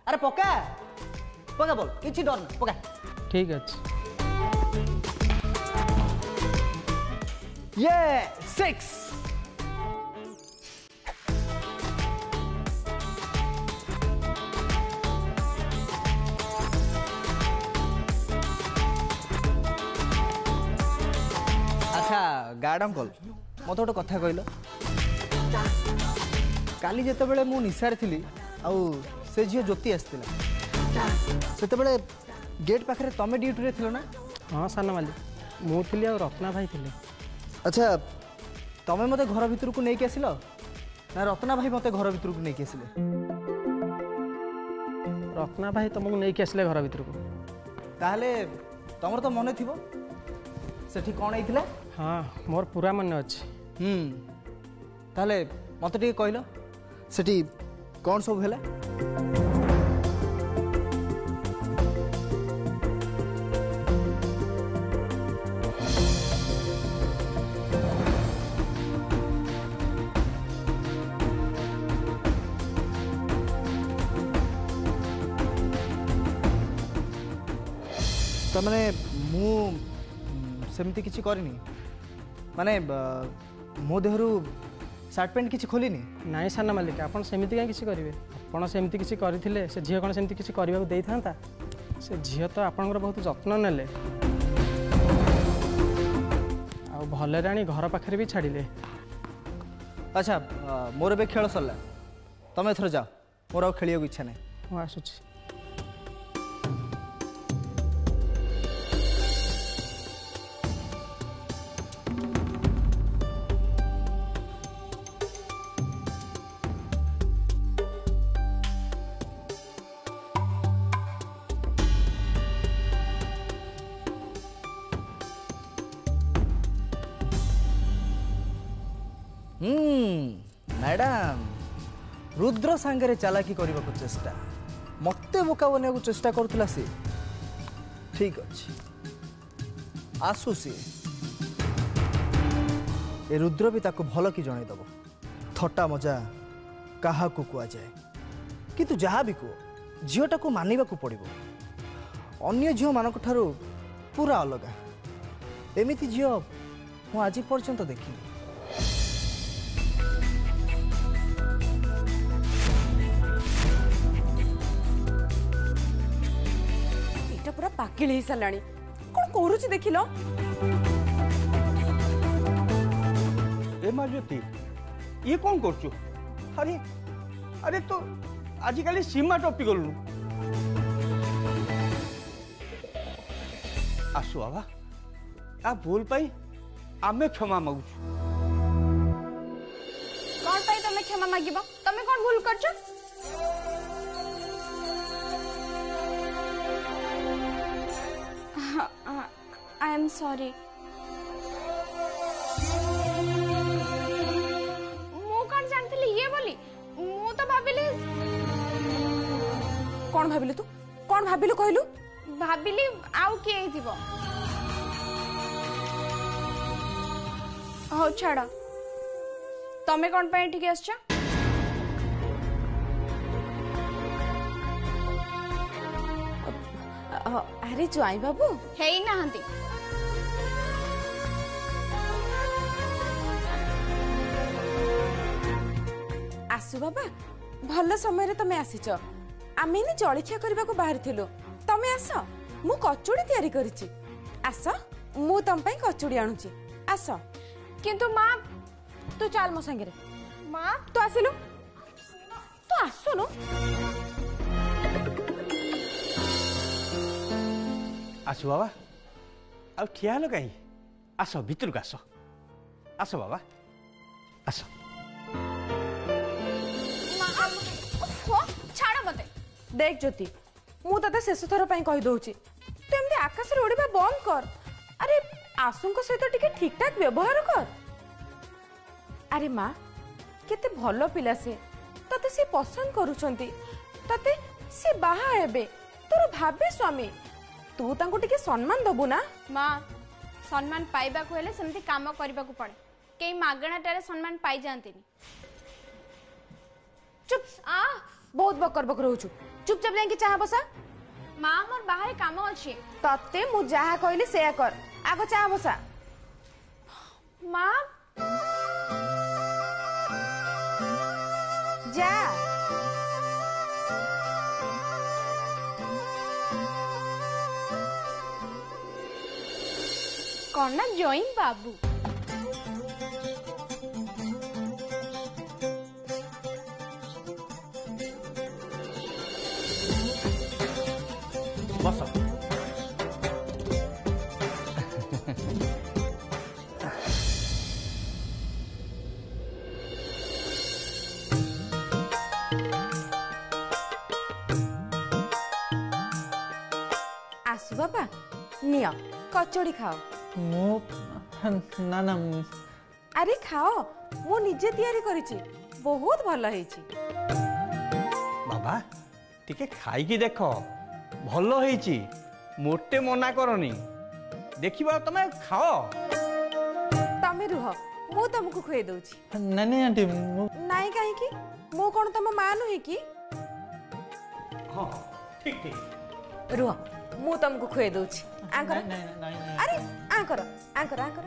अरे पका पका बोल किसी डर ना पका। ठीक अच्छे ये 6 अच्छा गार्ड अंकल मत गोटे कथा कहल काली जिते मु निशार थी आउ से झील ज्योति आसला से गेट पाखे तमें ड्यूटी थी ना। हाँ सान मालिक मु थी और रत्ना भाई थे। अच्छा तमें मत घर भितर को नहीं आसिल ना रत्ना भाई मत घर भितर को नहीं आसिले? रत्ना भाई तुमको नहीं आसिले घर भितर को। ताहले तमर तो मन थी सेठी कौन होता? हाँ मोर पूरा मन अच्छे। ताहले मत टे कहल सेठी कौन सब है? तमने मु सेमती किसी करनी माने मो देहरु सार्ट पैंट किसी खोलिनी? नाई सान मालिक आपन सेमती क्या किसी करेंगे आपन सेमती किसी करथिले से झील कौन सेमती किसी करबा को देई थांता से झील तो आपनकर बहुत जत्न नेले आ भले रानी घर पाखरे भी छाड़िले। अच्छा मोर बे खेल सरला तमे एथर जाओ मोर खेलियो इच्छा नहीं। मु आसुची मैडम रुद्र सांगरे चालाकी करने को चेष्टा मत बोका बनने को चेष्टा करुला सी ठीक अच्छे आसु सी ए रुद्र भी ताको भल कि जनईदब थट्टा मजा क्या कह जाए किंतु जहाँ भी कह झीटा को मानवा को पड़ो अन्य झील मान पूरा अलग एमती झील मु आज पर्यंत देखी। पूरा पाकिल हो सारा कौन करुच देख लो ए माँ ज्योति ये कौन करचु? अरे अरे तो आजिकल सीमा टपी गलु आसु बाबा आ भूल पाई आमे क्षमा मागुछु। कौन पाई तमे क्षमा मागिबो? तमे कौन भूल करछ? I am sorry. मु कौन जानथली ये बोली मु तो भाबिली। कौन भाबिलु तू? कौन भाबिलु कहलु? भाबिली आउ के हिथिबो। हो छाड़ तमे कौन पे ठीक आछ? अरे जुआई बाबू है ही नहांती। आसु बाबा भल समय रे तमे आसीच आमे ने जळखिया करबा को बाहर थिलो तमे आस मु कचुड़ी तयारी करिछि आस मु तम पई कचुड़ी आनुछि आस। किंतु मां तू चल मो संगे रे। मां तू आसिलु तू आसुनु। आसु बाबा आ ठिया हेलो कहीं आस भितर को आस आस बाबा आस। छाड़ मते देख ज्योति मु तते शेष थर पई कहि दउची तू एमती आकाश रे उड़ीबा बंद कर। अरे आसुंक सहित टिके ठीक ठाक व्यवहार कर। अरे माँ केते भलो पिला से तते से पसंद करूछंती तते से बाहा हेबे तोर भाबे स्वामी तू तांको टिके सम्मान दबु ना। माँ सम्मान पाइबा को हेले सेमती काम करबा को पड़े कई मागणा टारे सम्मान पाई जानतेनी। चुप आ बहुत बकर बकर होछु चुपचाप जाके चाह बसा। माँ मोर बाहर काम अच्छे। तते मु जहा कहली से कर, आगो चाह बसा। माँ जा कौन ना जॉइन बाबू। बस आसु बाबा नियो कचोड़ी खाओ। ମୁଁ ନା ନା अरे खाओ, मु निजे तैयारी करिछि, बहुत भल हेछि। बाबा टिके खाइकी देख भल ହେଇଛି मोटे मना करनी देखिबा तमे खाओ। तमे रुह, मु तुमको खुए दउछि। ନାନୀ ଆଣ୍ଟି नाई काहे की मु कोन तम मा नुहे की? हाँ ठीक ठीक रुह, मु तुमको खुए दउछि। आंकर ନାଇଁ अरे आंकर आंकर आंकर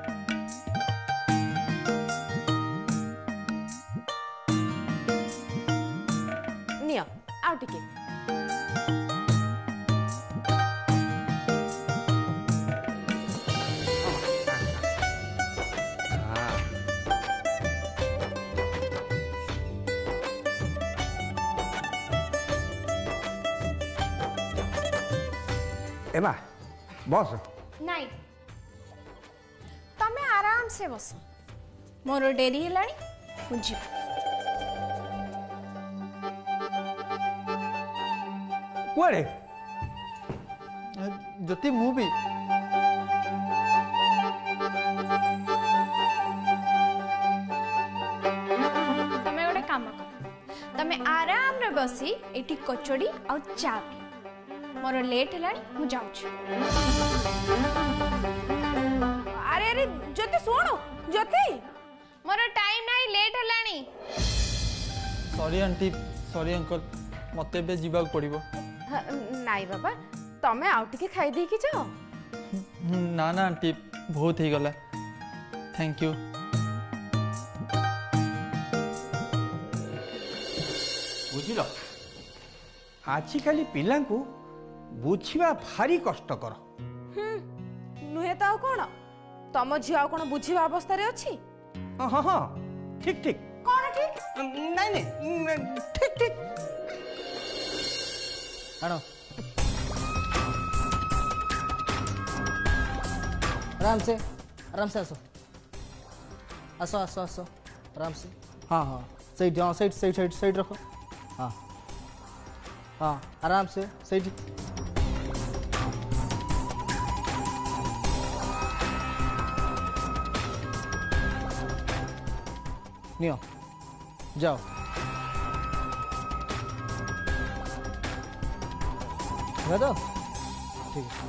नियो आउ टिके। एमा बस नहीं तमे आराम से बस, मोर डेरी हेलानी मुझे। कुआड़े ज्योति ମୁଁ ବି तमे गोटे काम कर, तमे आराम रे बसी एटी कचोड़ी और चा पी। मोर लेट हेलानी मु जाउछु। अरे अरे ज्योति सुनो, ज्योति मोर टाइम नहीं, लेट हेलानी। ସରି ଆଣ୍ଟି ସରି अंकल ମତେ ଏବେ ଯିବାକୁ ପଡ଼ିବ। नाई बाबा तमे आउ टिके खाई दे की जाओ। ନା ନା ଆଣ୍ଟି ବହୁତ ହେଇଗଲା, ଥ୍ୟାଙ୍କ ୟୁ। बुझिल आजिकाली पिलांकु बुझिबा भारी कष्टकर। नुहे तो आउ कोन, तम झियो आउ कोन बुझिबा अवस्था रे अछि? हाँ हाँ हाँ ठीक ठीक कोन ठीक? नहीं नहीं ठीक ठीक आनो आराम से आसो आसो आसो आसो आराम से। हाँ हाँ सही, हाँ साइड साइड साइड साइड रखो। हाँ हाँ आराम से सही। नियो जाओ। ठीक है ठीक है।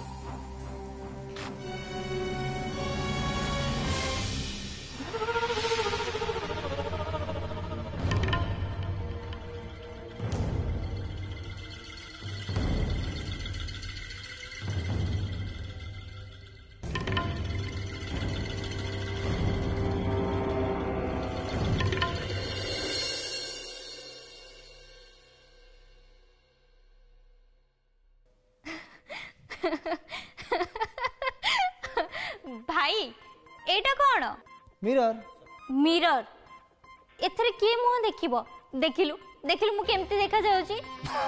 भाई एटा कौन? Mirror mirror. एथरे के मुह देखिबो? देखिलु देखिलु मु केमती देखा जाउची?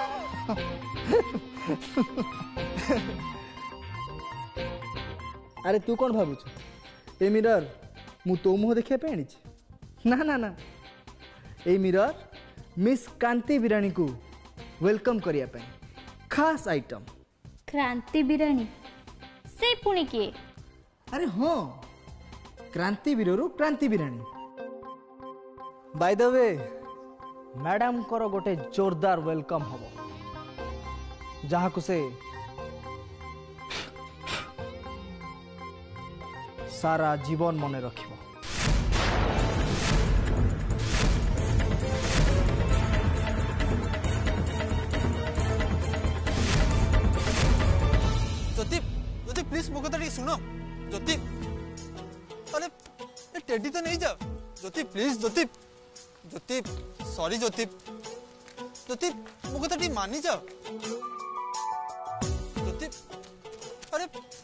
अरे तू कौन भावुच ए मिरर मु तो मुह देखिया पे आनी ना ना ना ए मिरर मिस कांति बिरानी को वेलकम करिया पे खास आइटम। क्रांति बिरानी से पुणी किए? अरे हाँ क्रांति बीररू क्रांति बिरानी। बाय द वे मैडम कर गोटे जोरदार वेलकम हम जहाँ को से सारा जीवन मने रखिबो। प्लीज मो कथा सुनो ज्योति अरे ए टेडी तो नहीं जाओ ज्योति प्लीज ज्योति ज्योति सॉरी ज्योति ज्योति मो कथा मानी जाओ ज्योति अरे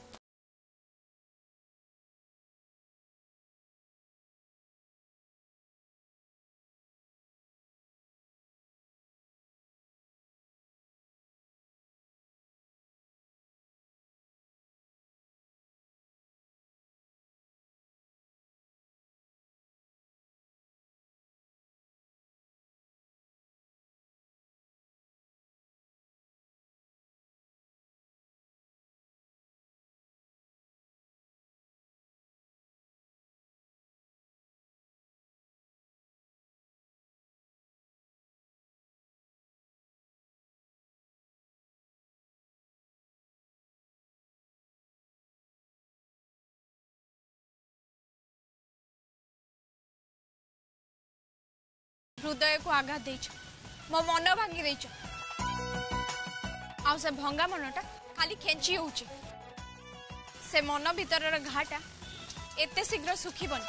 हृदय को आघात देच मो मन भांगी देच आ से भंगा मनटा खाली खेची होउची से मन भीतर घाटा एते शीघ्र सुखीबन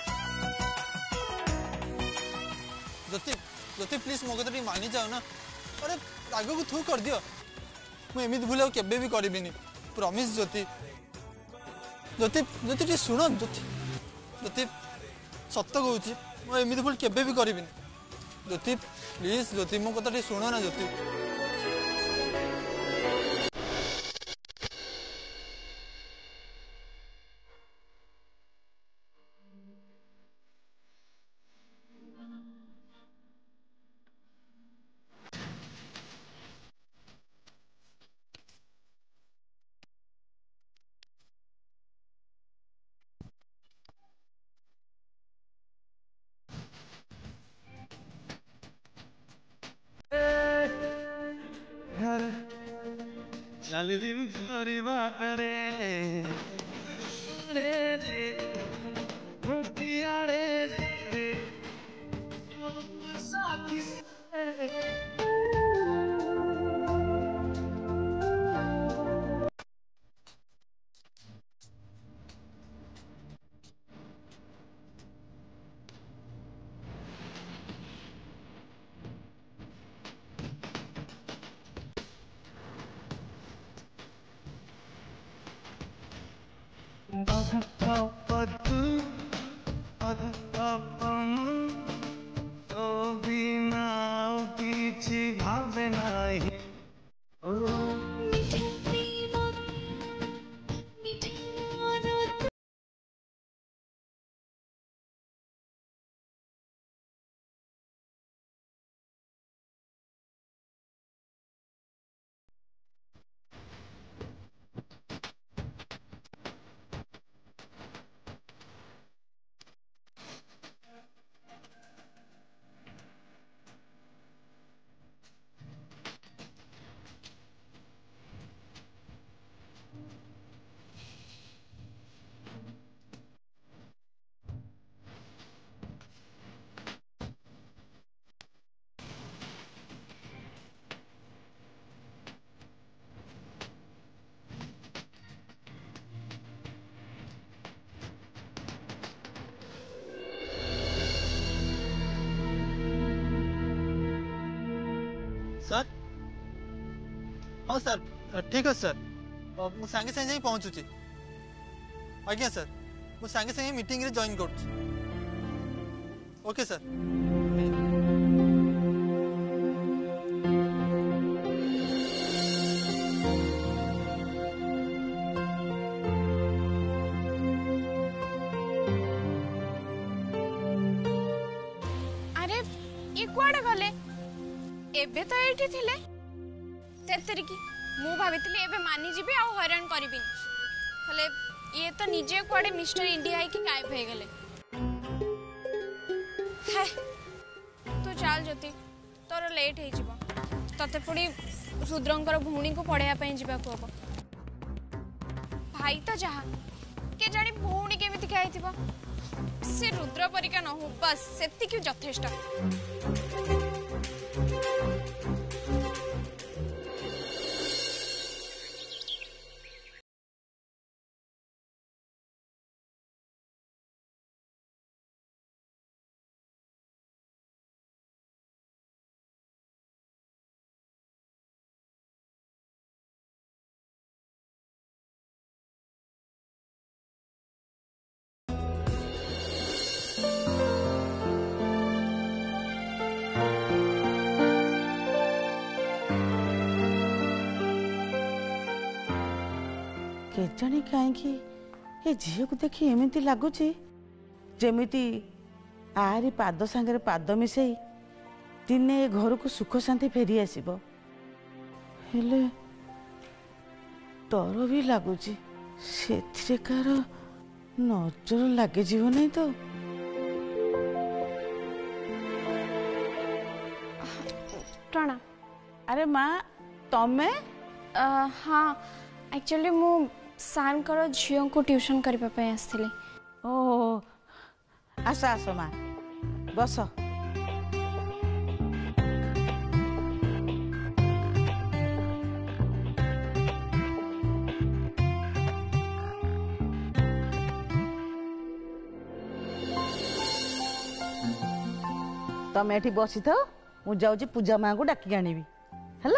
ज्योति ज्योति प्लीज मो कथा मानी जाओ ना अरे राग को थू कर दियो मु एमित भूल केबे भी करबिनी प्रॉमिस ज्योति ज्योति ज्योति सुनो ज्योति ज्योति सत्य कहूची मु एमित भूल केबे भी करबिनी ज्योति प्लीज ज्योति मो कथा सुनो ना ज्योति सर हाँ सर ठीक है सर मु सांगे सांगे पहुँचुची आज्ञा सर मु सांगे सांगे मीटिंग रे जॉइन कर ओके सर अरे ये कुआडे गले एबे तो एठी थिले तेतरी की मु भाबितली एबे मानी जीबे आ हैरान करबिनी हले ये तो निजे कुआडे मिस्टर इंडिया है कि गायब हो गले है तू चल ज्योति तोर लेट हे जीवो तते पुडी रुद्रंकर भूणी को पढ़ाया पई जीवा को हबो भाई तो जहा के जानी भूणी केमिति खाइथिबो से रुद्र परिका न हो बस सेति क्यों यथेष्ट केजाणी कहीं ये झील को देखी एमती लगुच जमीती आरी पाद सांगे पाद मिसई दिने ए घर को सुख शांति फेरी आसब हेले डर भी लगुच से कार नजर लगे जीव नहीं तो प्रणाम। अरे माँ तमें हाँ एक्चुअली मु सार झील को ट्यूशन करने आसली। ओ आस आस माँ बस तमें एठी बसी था मु जाऊँ पूजा माँ को डाकी आनी है।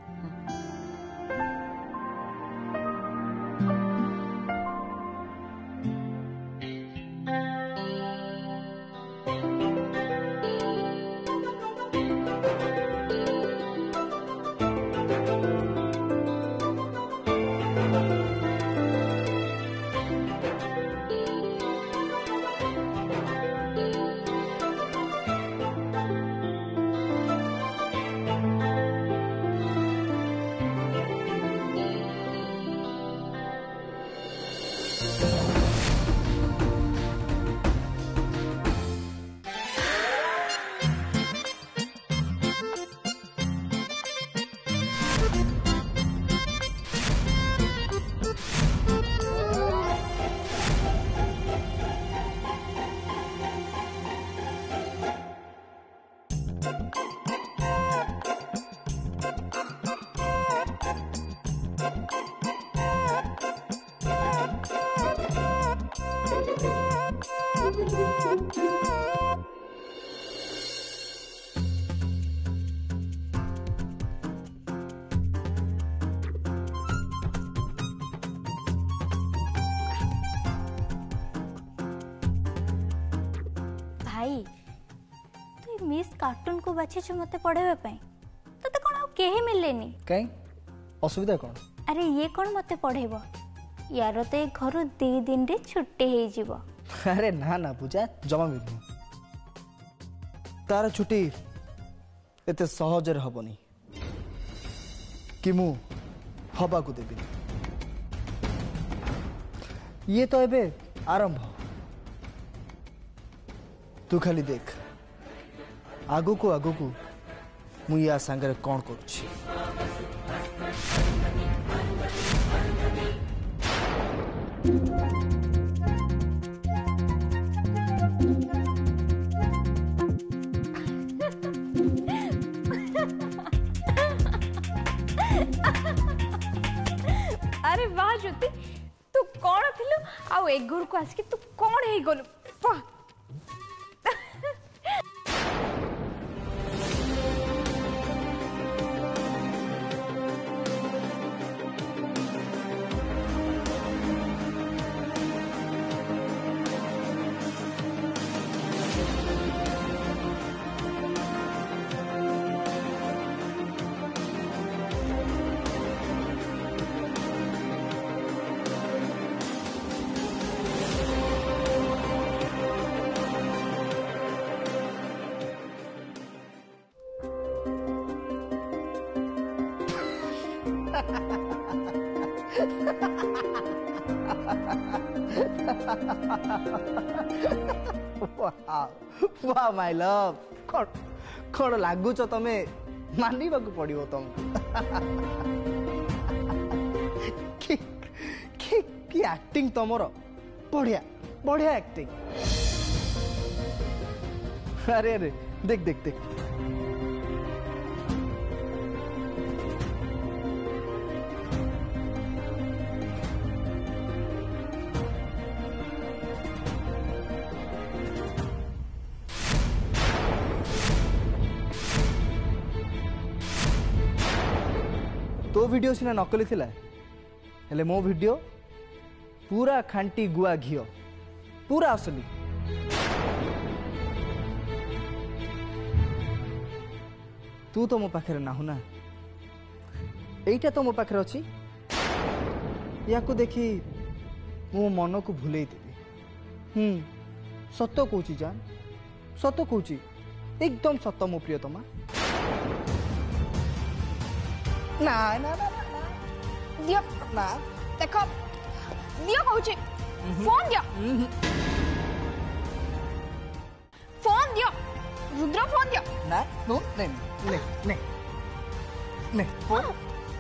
भाई तू मिस कार्टून को बाछी मत पढ़ाई तो कौन आगे मिलेनी कहीं असुविधा कौन? अरे ये कौन मत पढ़ेब यार तो ये घर 2 दिन रे छुट्टी हो। अरे ना ना पूजा जमा भी नुह तार छुट्टी एते सहज हबनी कि मु हबा को देबी। ये तो एबे आरंभ तू खाली देख आगु को मु या सांगरे कौन करुछि। अरे वाह ज्योति तू कौन थिलु आ ए घर को आसिक तू कौन हे गलु वाह। वाह माय लव कौन लगुच तमे मानवा को पड़ो तुम कि एक्टिंग तुमर बढ़िया बढ़िया एक्टिंग। अरे अरे देख देख देख तो वीडियो सीना नकली थिला हेले मो वीडियो पूरा खांटी गुआ घियो पूरा असली। तू तो मो पाखे नाहु ना एटा तो मो पाखे अच्छी या देखी मो मन को भूल सत कौच जान सत कौच एकदम सत मो प्रियतमा ना ना ना ना दियो ना देखो दियो कहूची फोन दियो फोन दियो रुद्र फोन दियो ना नो नहीं नहीं नहीं नहीं फोन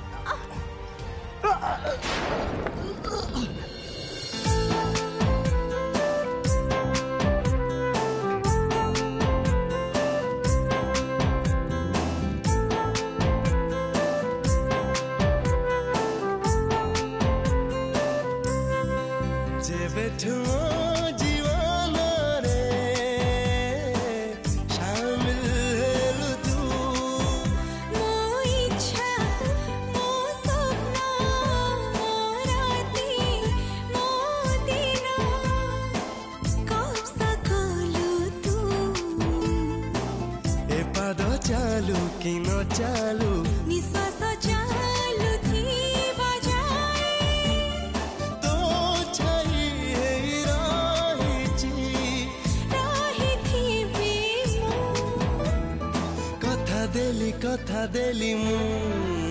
चालू कि न चालू निश्वास चालू थी बजाए तो छाई रही थी कथा देली मु